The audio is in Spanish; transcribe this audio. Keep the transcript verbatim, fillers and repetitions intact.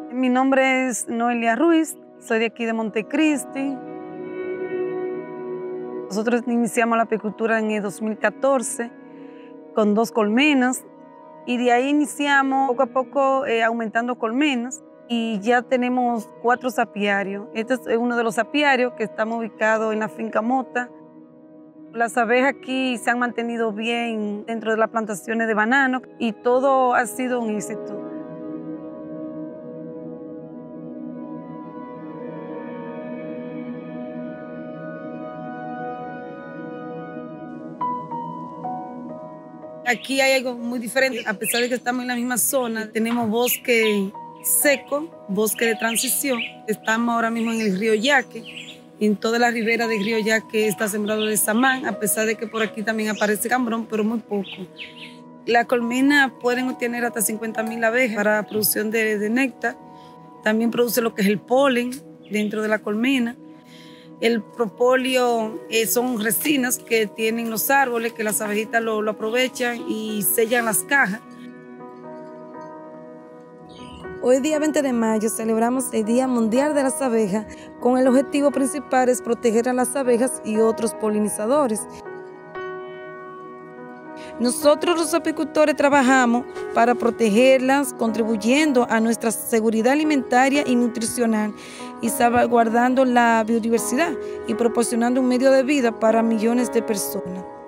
Mi nombre es Noelia Ruiz, soy de aquí de Montecristi. Nosotros iniciamos la apicultura en el dos mil catorce con dos colmenas y de ahí iniciamos poco a poco eh, aumentando colmenas y ya tenemos cuatro apiarios. Este es uno de los apiarios que estamos ubicados en la finca Mota. Las abejas aquí se han mantenido bien dentro de las plantaciones de banano y todo ha sido un éxito. Aquí hay algo muy diferente, a pesar de que estamos en la misma zona, tenemos bosque seco, bosque de transición. Estamos ahora mismo en el río Yaque, en toda la ribera del río Yaque está sembrado de samán, a pesar de que por aquí también aparece cambrón, pero muy poco. Las colmenas pueden obtener hasta cincuenta mil abejas para producción de, de néctar. También produce lo que es el polen dentro de la colmena. El propóleo eh, son resinas que tienen los árboles, que las abejitas lo, lo aprovechan y sellan las cajas. Hoy día veinte de mayo celebramos el Día Mundial de las Abejas con el objetivo principal es proteger a las abejas y otros polinizadores. Nosotros los apicultores trabajamos para protegerlas, contribuyendo a nuestra seguridad alimentaria y nutricional y salvaguardando la biodiversidad y proporcionando un medio de vida para millones de personas.